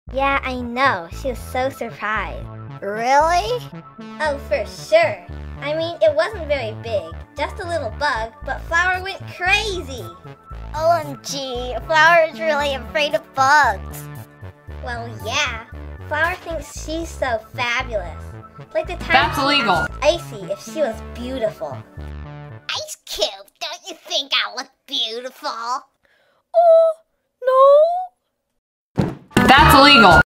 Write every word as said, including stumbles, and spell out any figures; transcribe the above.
Yeah, I know. She was so surprised. Really? Oh, for sure. I mean, it wasn't very big, just a little bug, but Flower went crazy. O M G, Flower is really afraid of bugs. Well, yeah. Flower thinks she's so fabulous. Like the time That's she illegal. asked Icy if she was beautiful. Ice Cube, don't you think I look beautiful? That's illegal.